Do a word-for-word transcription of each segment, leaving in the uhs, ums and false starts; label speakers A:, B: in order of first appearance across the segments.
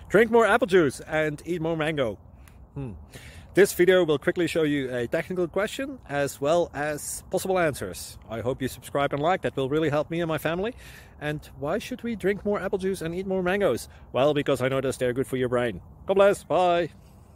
A: Drink more apple juice and eat more mango. Hmm. This video will quickly show you a technical question as well as possible answers. I hope you subscribe and like, that will really help me and my family. And why should we drink more apple juice and eat more mangoes? Well, because I noticed they're good for your brain. God bless, bye!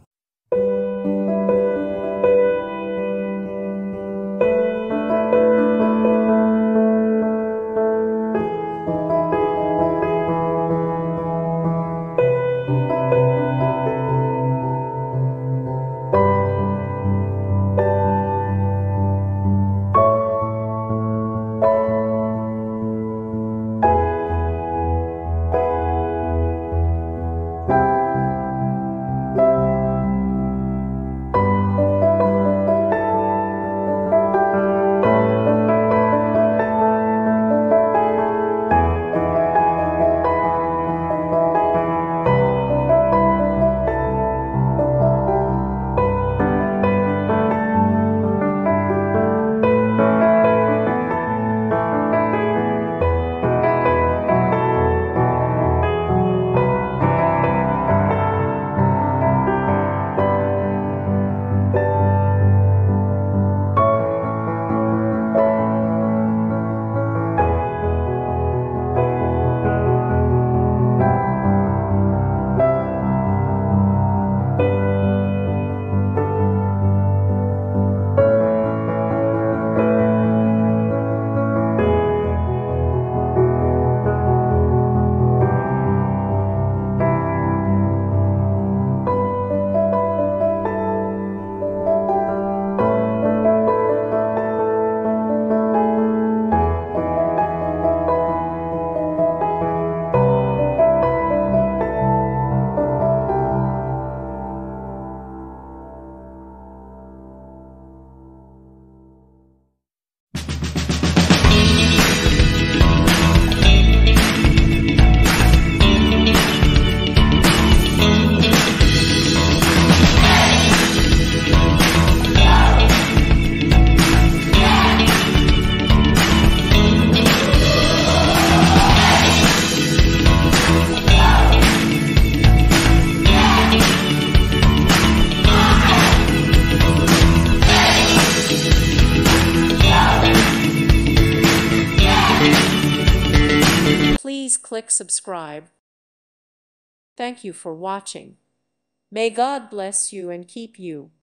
B: Please click subscribe. Thank you for watching. May God bless you and keep you.